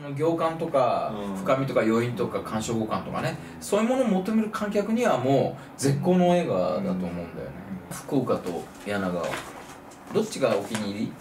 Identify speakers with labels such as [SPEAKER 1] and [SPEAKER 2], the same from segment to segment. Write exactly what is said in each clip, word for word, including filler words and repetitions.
[SPEAKER 1] の行間とか深みとか余韻とか鑑賞五感とかね、そういうものを求める観客にはもう絶好の映画だと思うんだよね。福岡と柳川、どっちがお気に入り？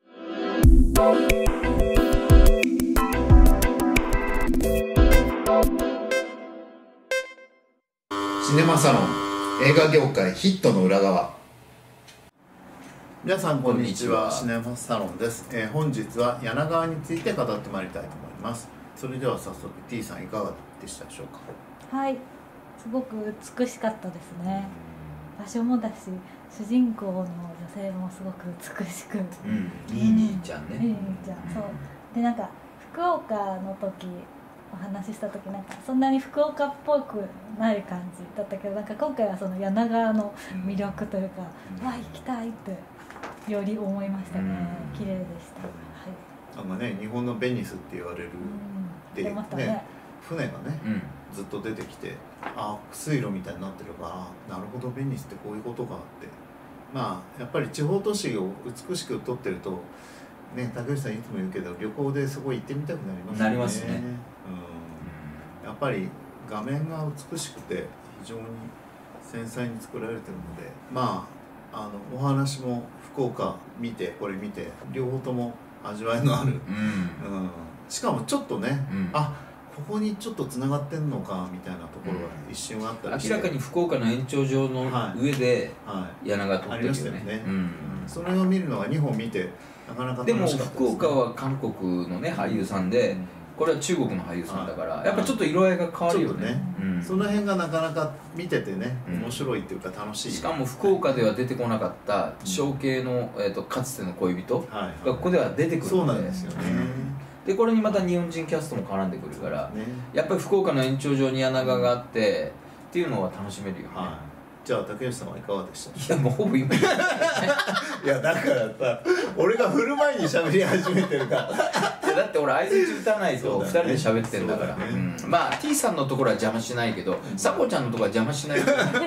[SPEAKER 2] シネマサロン映画業界ヒットの裏側。
[SPEAKER 3] 皆さんこんにちは、シネマサロンです、えー、本日は柳川について語ってまいりたいと思います。それでは早速 T さんいかがでしたでしょうか？
[SPEAKER 4] はい、すごく美しかったですね。場所もだし、主人公の女性もすごく美しく、
[SPEAKER 1] うん、いい兄ちゃんね。
[SPEAKER 4] いい兄ちゃん、そうで、なんか福岡の時お話しした時、なんかそんなに福岡っぽくない感じだったけど、なんか今回はその柳川の魅力というか、うん、わあ行きたいってより思いましたね。うん、綺麗でした。はい。
[SPEAKER 3] なんかね、日本のベニスって言われる、
[SPEAKER 4] うん、出ましたね。
[SPEAKER 3] ね、船がね、うん、ずっと出てきて、あ、水路みたいになってるから、なるほどベニスってこういうことかって。まあやっぱり地方都市を美しく撮ってるとね、竹内さんいつも言うけど、旅行でそこ行ってみたくなりますね。
[SPEAKER 1] なりますね。
[SPEAKER 3] うん、やっぱり画面が美しくて非常に繊細に作られてるので、まああのお話も福岡見てこれ見て両方とも味わいのある、うんうん、しかもちょっとね、うん、あ、ここにちょっとつながってんのかみたいなところが一瞬あったりして、
[SPEAKER 1] 明らかに福岡の延長上の上で柳川撮ってるよね。
[SPEAKER 3] それを見るのがにほん見てなかなか楽しかったですね。
[SPEAKER 1] でも福岡は韓国のね俳優さんで、これは中国の俳優さんだから、やっぱちょっと色合いが変わるよね。
[SPEAKER 3] その辺がなかなか見ててね、面白いっていうか楽しい。
[SPEAKER 1] しかも福岡では出てこなかった小系のえっとかつての恋人がここでは出てくるので、
[SPEAKER 3] そうなんですよね。
[SPEAKER 1] でこれにまた日本人キャストも絡んでくるから、やっぱり福岡の延長上に柳川があってっていうのは楽しめるよね。
[SPEAKER 3] じゃあ竹内さんはいかがでした？
[SPEAKER 1] いやもうほぼ今い
[SPEAKER 3] やだからさ、俺が振る前に喋り始めてるから
[SPEAKER 1] だって俺相づち打たないとふたりで喋ってんだから、まあ T さんのところは邪魔しないけど、さこちゃんのところは邪魔しない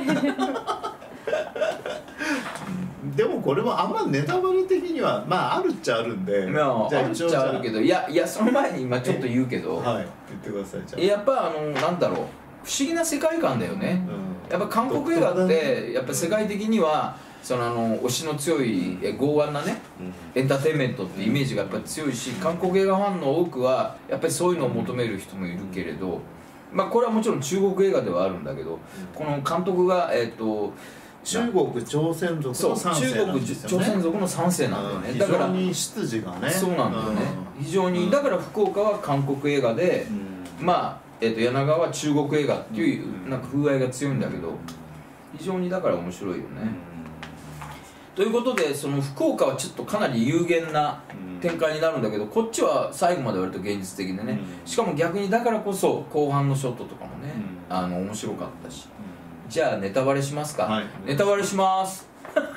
[SPEAKER 3] でもこれもあんまネタバレ的にはまああるっちゃあるんで、
[SPEAKER 1] まあ、あるっちゃあるけど、いやいやその前に今ちょっと言うけど、
[SPEAKER 3] はい、言ってください。じゃあ
[SPEAKER 1] やっぱあのなんだろう、不思議な世界観だよね、うん、やっぱ韓国映画ってやっぱ世界的にはそのあの推しの強い剛腕なね、うん、エンターテインメントってイメージがやっぱり強いし、韓国映画ファンの多くはやっぱりそういうのを求める人もいるけれど、まあこれはもちろん中国映画ではあるんだけど、この監督がえっと
[SPEAKER 3] 中国朝鮮族の三世なんですよね。
[SPEAKER 1] 中国朝鮮族の三世なんだよね。だから
[SPEAKER 3] 非常に出自がね。
[SPEAKER 1] そうなんだよね。非常にだから福岡は韓国映画で、まあえっと柳川は中国映画っていうなんか風合いが強いんだけど、非常にだから面白いよね。ということでその福岡はちょっとかなり有限な展開になるんだけど、こっちは最後まで割と現実的でね。しかも逆にだからこそ後半のショットとかもね、あの面白かったし。じゃあネタバレしますか。はい、ネタバレします。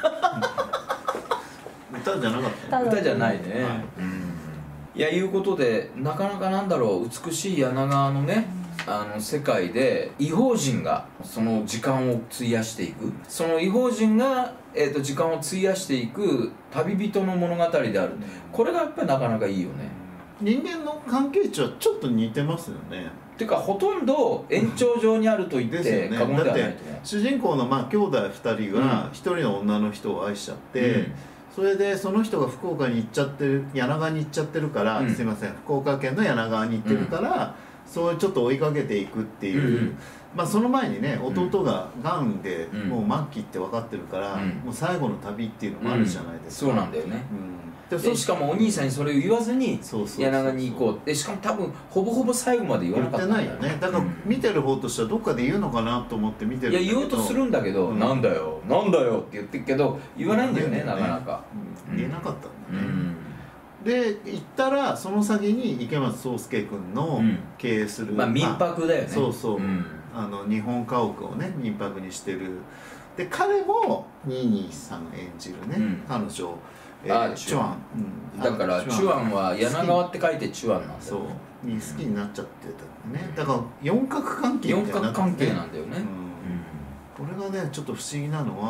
[SPEAKER 3] 歌じゃなかった
[SPEAKER 1] 歌じゃないね。はい、うん、いやいうことでなかなかなんだろう、美しい柳川のね、あの世界で異邦人がその時間を費やしていく、その異邦人が、えー、と時間を費やしていく旅人の物語である。これがやっぱりなかなかいいよね。
[SPEAKER 3] 人間の関係値はちょっと似てますよね。
[SPEAKER 1] っていうかほとんど延長上にあると言って過言ではないと思う。だって
[SPEAKER 3] 主人公のまあ兄弟ふたりが一人の女の人を愛しちゃって、うん、それでその人が福岡に行っちゃってる、柳川に行っちゃってるから、うん、すいません福岡県の柳川に行ってるから、うん、そうちょっと追いかけていくっていう、うん、まあその前にね弟ががんでもう末期って分かってるから、うん、もう最後の旅っていうのもあるじゃないですか。
[SPEAKER 1] うん、そうなんだよね。うんでしかもお兄さんにそれを言わずに柳川に行こうって、しかも多分ほぼほぼ最後まで言わなかったんだよね。
[SPEAKER 3] 言ってないよね。だから見てる方としてはどっかで言うのかなと思って見てるんだけど、
[SPEAKER 1] いや言おうとするんだけど、うん、なんだよなんだよって言ってるけど言わないんだよね、なかなか、
[SPEAKER 3] うん、言えなかったんだね。うん、で行ったらその先に池松壮亮君の経営する、
[SPEAKER 1] うん、まあ民泊だよね。
[SPEAKER 3] そうそう、うん、あの日本家屋をね民泊にしてる。で彼もニーニーさん演じるね、うん、彼女
[SPEAKER 1] えー、チュアン、うん、だからチュアンは柳川って書いてチュアンなんだよね。
[SPEAKER 3] そうに好きになっちゃってたね。だから四角関係みたいな、
[SPEAKER 1] 四角関係なんだよね。
[SPEAKER 3] うん、これがねちょっと不思議なのは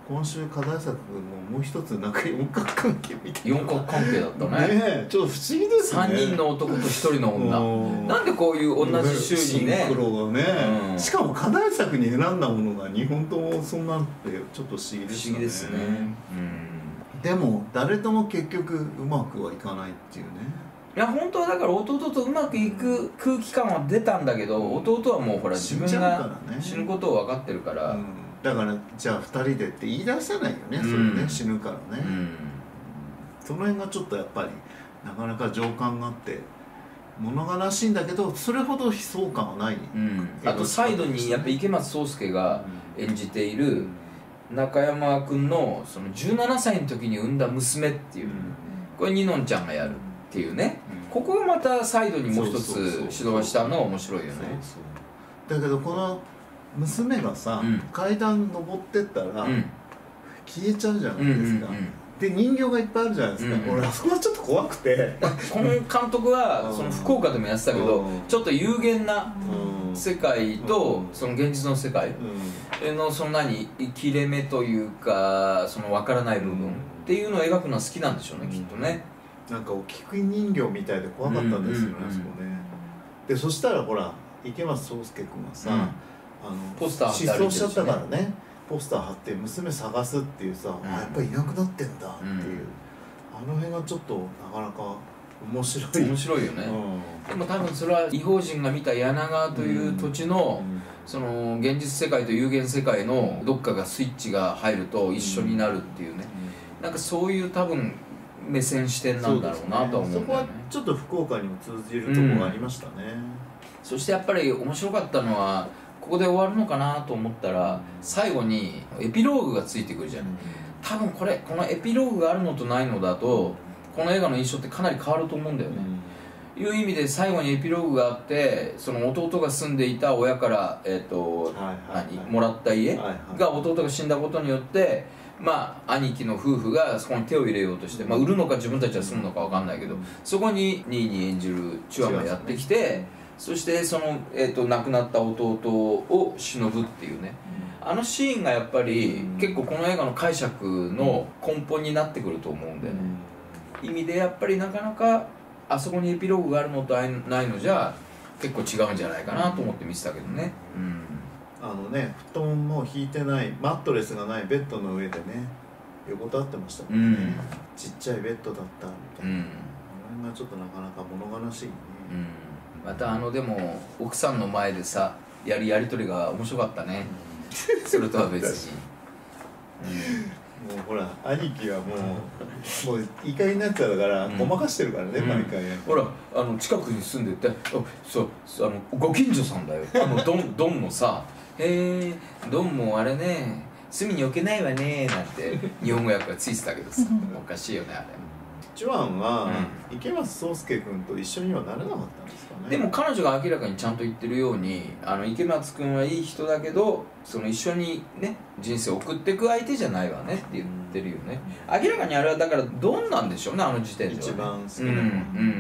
[SPEAKER 3] 今週課題作ももう一つなんか四角関係みたいな
[SPEAKER 1] 四角関係だったね。
[SPEAKER 3] ねえちょっと不思議ですね。
[SPEAKER 1] さんにんの男とひとりの女。なんでこういう同じ週にね。
[SPEAKER 3] シンクロがね、
[SPEAKER 1] うん、
[SPEAKER 3] しかも課題作に選んだものがにほんともそんなんてちょっと不思議ですよね。
[SPEAKER 1] 不思議ですね。
[SPEAKER 3] うん、でも誰とも結局うまくはいかないっていうね。
[SPEAKER 1] いや本当はだから弟とうまくいく空気感は出たんだけど、弟はもうほら自分が死ぬことを分かってるから、
[SPEAKER 3] うん、だからじゃあふたりでって言い出せないよね、うん、それね死ぬからね、うん、その辺がちょっとやっぱりなかなか情感があって物悲しいんだけどそれほど悲壮感はない、うん、
[SPEAKER 1] あとサイドにやっぱ池松壮亮が演じている中山君のそのじゅうななさいの時に産んだ娘っていう、うん、これにのんちゃんがやるっていうね、うん、ここがまたサイドにもう一つ指導したのが面白いよね。
[SPEAKER 3] そうそうだけどこの娘がさ、うん、階段登ってったら、うん、消えちゃうじゃないですか、うんうんうん、で人形がいっぱいあるじゃないですか、うんうん、俺あそこはちょっと怖くて
[SPEAKER 1] この監督はその福岡でもやってたけど、ちょっと有限な世界とその現実の世界のその何切れ目というかその分からない部分っていうのを描くのは好きなんでしょうね、きっとね。
[SPEAKER 3] なんかお菊人形みたいで怖かったんですよね、あそこね。でそしたらほら池松壮亮君がさ、うん、あの
[SPEAKER 1] ポスター
[SPEAKER 3] 失踪しちゃったからね、ポスター貼って娘探すっていうさ、うん、あやっぱりいなくなってんだっていう、うん、あの辺がちょっとなかなか面白い
[SPEAKER 1] 面白いよね、うん、でも多分それは異邦人が見た柳川という土地の、うん、その現実世界と有限世界のどっかがスイッチが入ると一緒になるっていうね、うん、なんかそういう多分目線視点なんだろうなとは思うんだよね。
[SPEAKER 3] そこはちょっと福岡にも通じるところがありましたね、うん、
[SPEAKER 1] そしてやっぱり面白かったのはここで終わるのかなと思ったら最後にエピローグがついてくるじゃん。多分これこのエピローグがあるのとないのだとこの映画の印象ってかなり変わると思うんだよね、うん、いう意味で最後にエピローグがあってその弟が住んでいた親から、えーと何もらった家が弟が死んだことによってまあ兄貴の夫婦がそこに手を入れようとして、まあ、売るのか自分たちは住むのか分かんないけどそこにニーニー演じるチュアがやってきて、そしてその、えーと亡くなった弟を偲ぶっていうね、あのシーンがやっぱり結構この映画の解釈の根本になってくると思うんだよね。意味でやっぱりなかなかあそこにエピローグがあるのとないのじゃ結構違うんじゃないかなと思って見てたけどね、うん、
[SPEAKER 3] あのね布団も引いてないマットレスがないベッドの上でね横たってましたもんね、うん、ちっちゃいベッドだったみたいな、うん、あの辺がちょっとなかなか物悲しいね、
[SPEAKER 1] うん、またあのでも奥さんの前でさやるやり取りが面白かったね、うん、それとは別に、
[SPEAKER 3] うんもうほら兄貴はもうもう怒りになっちゃうからごまかしてるからね、うん、毎回、ね、
[SPEAKER 1] ほらあの近くに住んでてあそうあのご近所さんだよあのドンドンもさ「へえドンもあれね隅に置けないわね」なんて日本語訳がついてたけどさおかしいよねあれ。
[SPEAKER 3] チュアンは、うん、池松壮亮君と一緒にはなれなかったんですかね。
[SPEAKER 1] でも彼女が明らかにちゃんと言ってるようにあの池松君はいい人だけどその一緒にね人生を送っていく相手じゃないわねって言ってるよね、うん、明らかにあれはだからドンなんでしょうねあの時点では、ね、
[SPEAKER 3] 一番好きなの、うん
[SPEAKER 1] うん、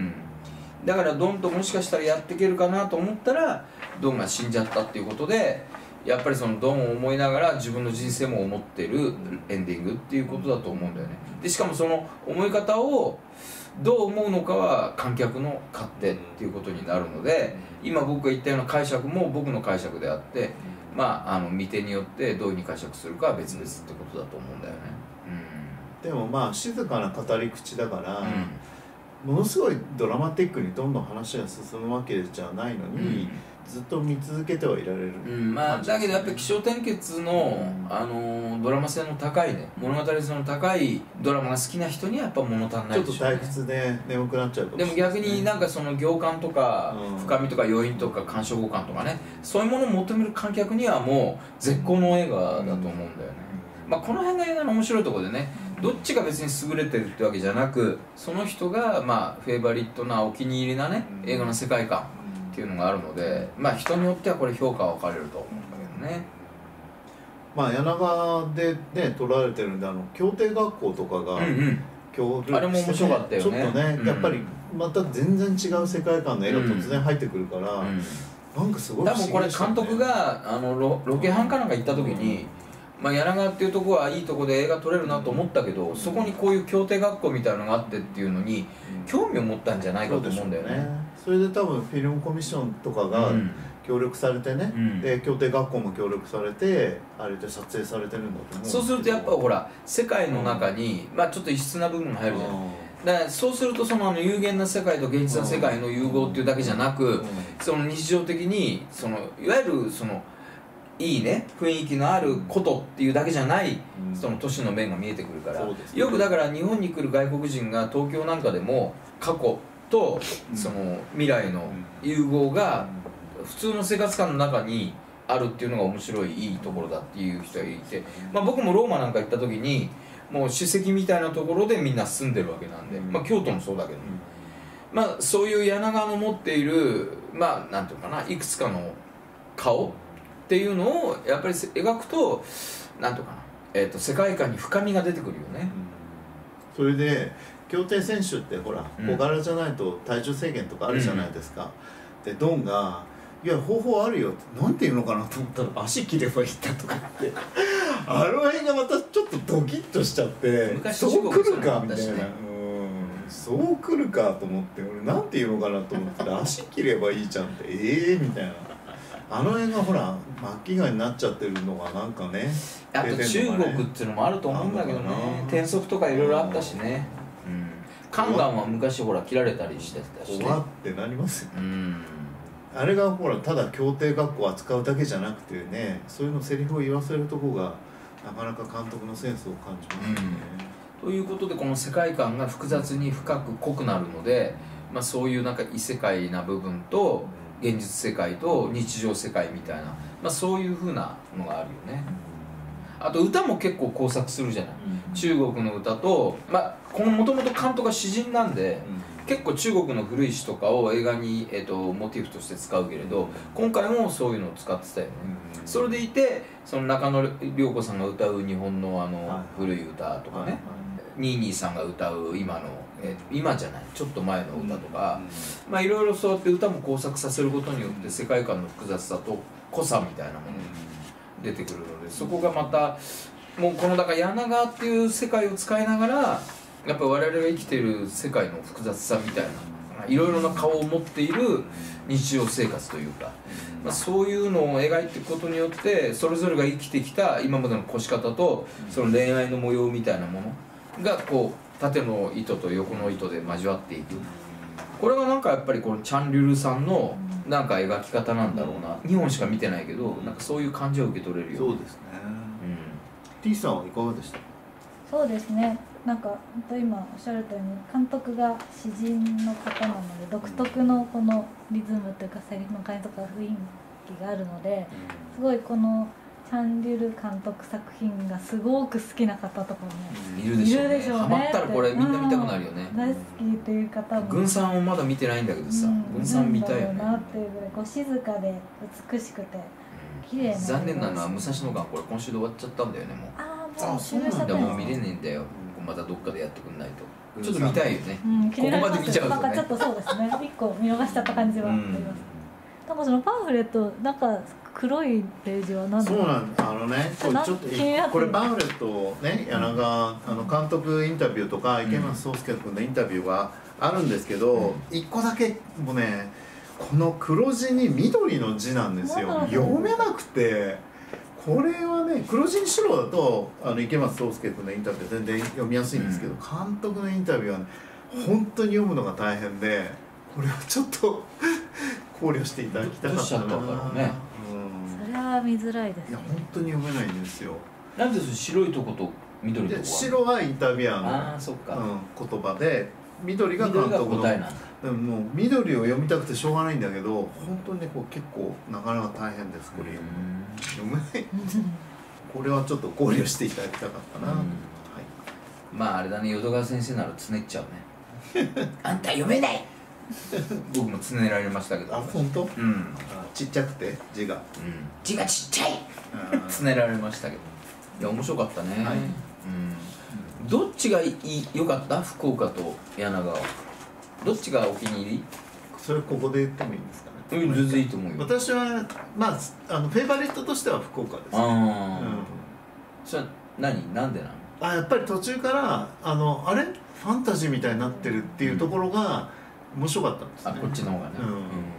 [SPEAKER 1] だからドンともしかしたらやっていけるかなと思ったらドンが死んじゃったっていうことでやっぱりそのドンを思いながら自分の人生も思ってるエンディングっていうことだと思うんだよね。でしかもその思い方をどう思うのかは観客の勝手っていうことになるので今僕が言ったような解釈も僕の解釈であってまああの見手によってどういうふうに解釈するかは別々ってことだと思うんだよね、
[SPEAKER 3] うん、でもまあ静かな語り口だから、うん、ものすごいドラマティックにどんどん話が進むわけじゃないのに、うんずっと見続けてはいられる、
[SPEAKER 1] うんまあ、だけどやっぱり起承転結の、うん、あのドラマ性の高いね物語性の高いドラマが好きな人にはやっぱ物足んないでしょうね。ちょっと退
[SPEAKER 3] 屈で眠くなっちゃうかもしれない、
[SPEAKER 1] でも逆になんかその行間とか、うん、深みとか余韻とか鑑賞互換とかねそういうものを求める観客にはもう絶好の映画だと思うんだよね、うんまあ、この辺が映画の面白いところでねどっちが別に優れてるってわけじゃなくその人がまあフェイバリットなお気に入りなね映画の世界観っていうのがあるので、まあ人によってはこれ評価は分かれると思うんだけどね。
[SPEAKER 3] まあ柳川でね撮られてるんであの協定学校とかが、うんうん、協力して、ね、
[SPEAKER 1] あれも面白かったよね。
[SPEAKER 3] ちょっとね、うん、やっぱりまた全然違う世界観の絵が突然入ってくるから、うんうん、なんかすごい不思議でしたね。
[SPEAKER 1] 多分これ監督があの ロ, ロケハンかなんか行った時に、 まあ、柳川っていうところはいいところで映画撮れるなと思ったけど、そこにこういう協定学校みたいなのがあってっていうのに興味を持ったんじゃないかと思うんだよね。
[SPEAKER 3] それで多分フィルムコミッションとかが協力されてね、うん、で協定学校も協力されてあれで撮影されてるんだと思う。
[SPEAKER 1] そうするとやっぱほら世界の中に、まあ、ちょっと異質な部分が入るじゃない。だからそうするとそのあの有限な世界と現実な世界の融合っていうだけじゃなく、その日常的にそのいわゆるそのいいね雰囲気のあることっていうだけじゃない、うん、その都市の面が見えてくるから、ね、よくだから日本に来る外国人が東京なんかでも過去とその未来の融合が普通の生活感の中にあるっていうのが面白いいいところだっていう人がいて、まあ、僕もローマなんか行った時にもう首席みたいなところでみんな住んでるわけなんで、まあ、京都もそうだけど、ね、まあ、そういう柳川の持っているまあなんていうかないくつかの顔っていうのをやっぱり描くとなんとかな、えー、と世界観に深みが出てくるよね、
[SPEAKER 3] うん、それで競艇選手ってほら小柄じゃないと体重制限とかあるじゃないですか、うん、でドンが「いや方法あるよ」ってなんて言うのかなと思ったら「足切ればいいんだ」とか言ってあの辺がまたちょっとドキッとしちゃってそう来るかみたいな、うん、そう来るかと思って俺なんて言うのかなと思って足切ればいいじゃんってええー、みたいな。あの辺がほら末期がんになっちゃってるのがなんかね、
[SPEAKER 1] あと中国っていうのもあると思うんだけどね、転足とかいろいろあったしね、うん、肝がんは昔ほら切られたりしてたしね、
[SPEAKER 3] 怖ってなりますよ、
[SPEAKER 1] うん、
[SPEAKER 3] あれがほらただ競艇学校を扱うだけじゃなくてね、そういうのセリフを言わせるとこがなかなか監督のセンスを感じますよね、
[SPEAKER 1] うん、ということでこの世界観が複雑に深く濃くなるので、まあ、そういうなんか異世界な部分と現実世界と日常世界みたいな、まあ、そういう風なのがあるよね。あと歌も結構工作するじゃない、うん、中国の歌と、まあ、このもともと監督が詩人なんで、うん、結構中国の古い詩とかを映画に、えー、とモチーフとして使うけれど、今回もそういうのを使ってたよね、うん、それでいてその中野涼子さんが歌う日本のあの古い歌とかね、はいはい、ニーニーさんが歌う今のえ今じゃないちょっと前の歌とか、うん、まあいろいろそうやって歌も工作させることによって世界観の複雑さと濃さみたいなものが出てくるので、そこがまたもうこのだから柳川っていう世界を使いながらやっぱ我々が生きている世界の複雑さみたいないろいろな顔を持っている日常生活というか、まあ、そういうのを描いていくことによってそれぞれが生きてきた今までの越し方とその恋愛の模様みたいなものがこう縦の糸と横の糸で交わっていく。これがなんかやっぱりこのチャン・リュルさんのなんか描き方なんだろうな。にほんしか見てないけどなんかそういう感じを受け取れるよ、ね、
[SPEAKER 3] そうですね、うん、T さんはいかがでした？
[SPEAKER 4] そうですね、なんか本当今おっしゃるとおり監督が詩人の方なので独特のこのリズムというかセリフの感じとか雰囲気があるのですごいこのチャン・リュル監督作品がすごく好きな方とかも
[SPEAKER 1] いるでしょうね。ハマったらこれみんな見たくなるよね。
[SPEAKER 4] 大好きという方も
[SPEAKER 1] 軍さんをまだ見てないんだけどさ、軍さん見たいよね。
[SPEAKER 4] なっていうぐらいこう静かで美しくて綺麗な。
[SPEAKER 1] 残念なのは武蔵野間これ今週で終わっちゃったんだよね。もう
[SPEAKER 4] ああもう終了しちゃったんです。
[SPEAKER 1] もう見れねえんだよ。またどっかでやってくんないと。ちょっと見たいよね。
[SPEAKER 4] うん、
[SPEAKER 1] ここまで見ちゃうとね。
[SPEAKER 4] なんかちょっとそうですね。一個見逃しちゃった感じはあります。なんかそのパンフレットなんか黒いページは何だろう。
[SPEAKER 3] そうなんあのねこれちょっとこれパンフレットね柳川あの監督インタビューとか池松壮亮君のインタビューがあるんですけど一個だけもうねこの黒字に緑の字なんですよ。読めなくてこれはね黒字に白だとあの池松壮亮君のインタビュー全然読みやすいんですけど監督のインタビューはね本当に読むのが大変でこれはちょっと考慮していただきたかったな。
[SPEAKER 1] どうしちゃったんだろうね。
[SPEAKER 4] それは見づらいです、ね。
[SPEAKER 3] いや本当に読めないんですよ。
[SPEAKER 1] なんで白いとこと緑のとこは
[SPEAKER 3] 白はインタビュアーの
[SPEAKER 1] あそっか、
[SPEAKER 3] うん、言葉で緑が監督の
[SPEAKER 1] 答えなんだ。
[SPEAKER 3] でももう緑を読みたくてしょうがないんだけど本当にねこう結構なかなか大変ですこれ読めないこれはちょっと考慮していただきたかったな、はい、
[SPEAKER 1] まああれだね淀川先生ならつねっちゃうねあんた読めない僕もつねられましたけど。
[SPEAKER 3] あ本当？
[SPEAKER 1] うん。
[SPEAKER 3] ちっちゃくて字が、うん、
[SPEAKER 1] 字がちっちゃいつねられましたけどいや面白かったね、はい、うん、どっちがいい良かった福岡と柳川どっちがお気に入り？
[SPEAKER 3] それここで言ってもいいんですかね？
[SPEAKER 1] うん全然いいと思うよ。
[SPEAKER 3] 私はまああのフェイバリットとしては福岡です、ね、
[SPEAKER 1] あ、 それ何なんでなの？
[SPEAKER 3] あやっぱり途中からあのあれファンタジーみたいになってるっていうところが面白かったんですね。
[SPEAKER 1] あこっちの方がね、
[SPEAKER 3] うん
[SPEAKER 1] うん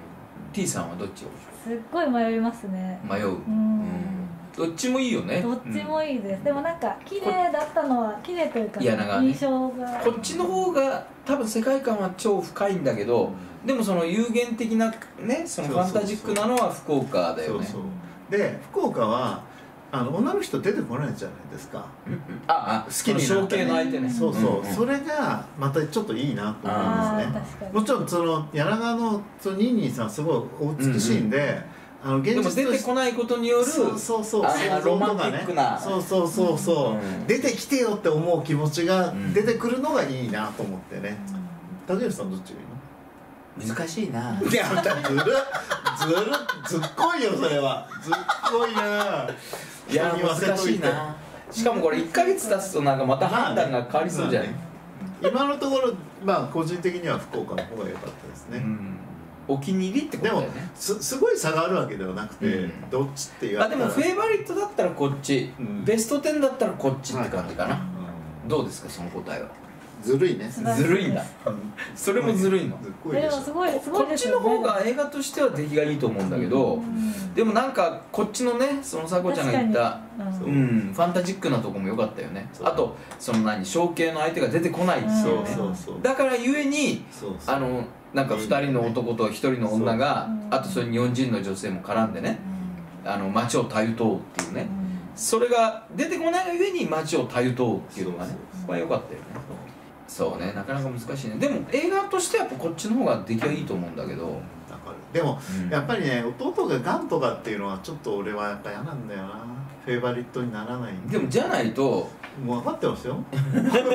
[SPEAKER 1] 、T さんはどっちが
[SPEAKER 4] すっごい迷いますね。
[SPEAKER 1] 迷う、
[SPEAKER 4] うん、
[SPEAKER 1] どっちもいいよね。
[SPEAKER 4] どっちもいいです、うん、でもなんか綺麗だったのは綺麗というか、ね、印象が
[SPEAKER 1] こっちの方が多分世界観は超深いんだけど、うん、でもその有限的なねそのファンタジックなのは福岡だよね。
[SPEAKER 3] そうそうで福岡はあの女の人出てこないじゃないですか、
[SPEAKER 1] うんうん、ああ好きになったね、の相手ね。
[SPEAKER 3] そうそう、
[SPEAKER 1] うんうん、
[SPEAKER 3] それがまたちょっといいなと思いますね。もちろんその柳川のそのニーニーさんすごいお美しいんで、うんうん、あの現実と
[SPEAKER 1] でも出てこないことによる
[SPEAKER 3] そうそうそう
[SPEAKER 1] あロマンティックな、
[SPEAKER 3] そうそうそうそう、うん、出てきてよって思う気持ちが出てくるのがいいなと思ってね。竹内さんどっちがいいの？
[SPEAKER 1] 難しいな。
[SPEAKER 3] いやずるずるずっこいよそれはずっこいな。
[SPEAKER 1] いや難しいな。しかもこれいっかげつ経つとなんかまた判断が変わりそうじゃない、ま
[SPEAKER 3] あね、今のところまあ個人的には福岡の方が良かったですね、うん、
[SPEAKER 1] お気に入りってことだよね。
[SPEAKER 3] でも す, すごい差があるわけではなくて、うん、どっちって言われたら
[SPEAKER 1] あでもフェイバリットだったらこっち、うん、ベストテンだったらこっちって感じかな、はいうん、どうですかその答えは。
[SPEAKER 3] ずるいね。
[SPEAKER 1] ずるいんだ。それもずるいの。
[SPEAKER 4] でもすごいすごい
[SPEAKER 1] こっちの方が映画としては出来がいいと思うんだけど、うん、でもなんかこっちのねそのさこちゃんが言った、うん、うん、ファンタジックなとこも良かったよね。あとその何象形の相手が出てこないっていうね。だからゆえにあのなんかふたりの男とひとりの女が、あとそれに日本人の女性も絡んでね、あの街をたゆとうっていうね。それが出てこないがゆえに街をたゆとうっていうのがね、これ良かったよね。そうね、なかなか難しいね。でも映画としてはやっぱこっちの方が出来はいいと思うんだけど、うん、か
[SPEAKER 3] る。でも、うん、やっぱりね弟がガンとかっていうのはちょっと俺はやっぱ嫌なんだよな。フェイバリットにならないんで。
[SPEAKER 1] でもじゃないと
[SPEAKER 3] もう分かってますよあ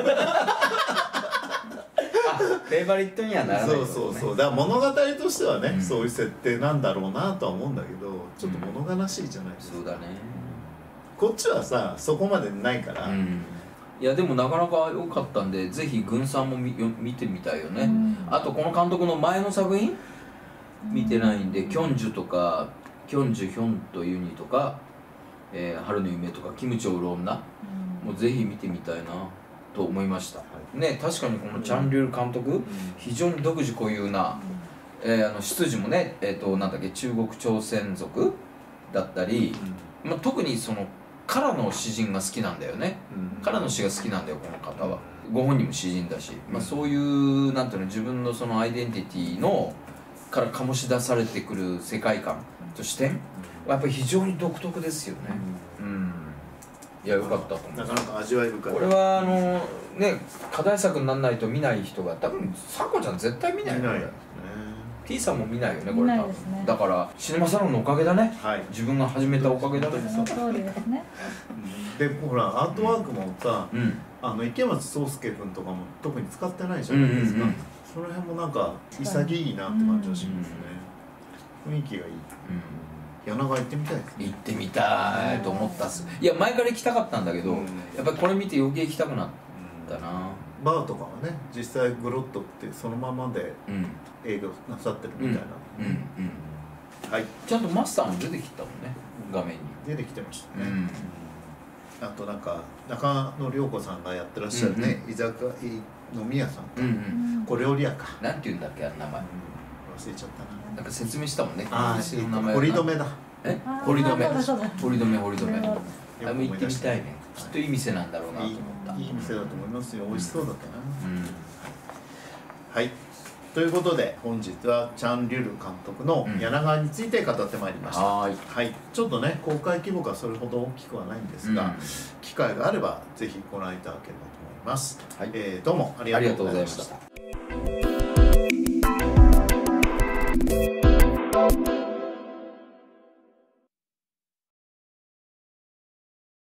[SPEAKER 1] フェイバリットにはならない、ね、
[SPEAKER 3] そうそうそう。だから物語としてはね、うん、そういう設定なんだろうなとは思うんだけど、ちょっと物悲しいじゃないですか、うん、そうだね。こっちはさそこまでないから、うん、
[SPEAKER 1] いやでもなかなか良かったんでぜひ軍さんも 見, 見てみたいよね、うん、あとこの監督の前の作品見てないんで、うん、キョンジュとかキョンジュヒョンとユニとか、えー、春の夢とかキムチを売る女、うん、もうぜひ見てみたいなと思いました、はい、ね。確かにこのチャン・リュール監督、うん、非常に独自固有な、うん、えー、あの出自もね、えー、となんだっけ中国朝鮮族だったり、うん、まあ、特にそのカラの詩人が好きなんだよね、うん、カラの詩が好きなんだよこの方は。ご本人も詩人だし、まあ、そういうなんていうの自分のそのアイデンティティのから醸し出されてくる世界観と視点はやっぱり非常に独特ですよね、うん、うん、いや良かったと思う。
[SPEAKER 3] なかなか味わい深い。
[SPEAKER 1] これはあのね課題作にならないと見ない人が多分さこちゃん絶対見ないよね。T さんも見ないよねこれ多分、ね、だからシネマサロンのおかげだね、はい、自分が始めたおかげだね。
[SPEAKER 4] その通りですね。
[SPEAKER 3] でほらアートワークもさ、うん、あの池松壮亮君とかも特に使ってないじゃないですか、うんうんうん、その辺もなんか潔いなって感じがしますね、うん、雰囲気がいい、うん、柳川行ってみたいですね。
[SPEAKER 1] 行ってみたいと思ったっす。いや前から行きたかったんだけど、うん、やっぱりこれ見て余計行きたくなったな、うん、
[SPEAKER 3] バーとかはね実際グロッとってそのままで営業なさってるみたいな、うんうんうん
[SPEAKER 1] うん、はい、ちゃんとマスターも出てきたもんね画面に
[SPEAKER 3] 出てきてましたね、うん、あとなんか中野涼子さんがやってらっしゃるね、うんうん、居酒屋飲み屋さんか、うんうん、小料理屋か
[SPEAKER 1] なんていうんだっけあの名前、うん、
[SPEAKER 3] 忘れちゃったな。
[SPEAKER 1] なんか説明したもんね。
[SPEAKER 3] ああ、堀留だ。
[SPEAKER 1] え、堀留。堀留堀留。あれも行ってみたいね。きっといい店なんだろうなと思った。
[SPEAKER 3] いい店だと思いますよ。美味しそうだったな。うん。はい。ということで本日はチャン・リュル監督の柳川について語ってまいりました。はい。はい。ちょっとね公開規模がそれほど大きくはないんですが、機会があればぜひご覧いただければと思います。はい。えー、どうもありがとうございました。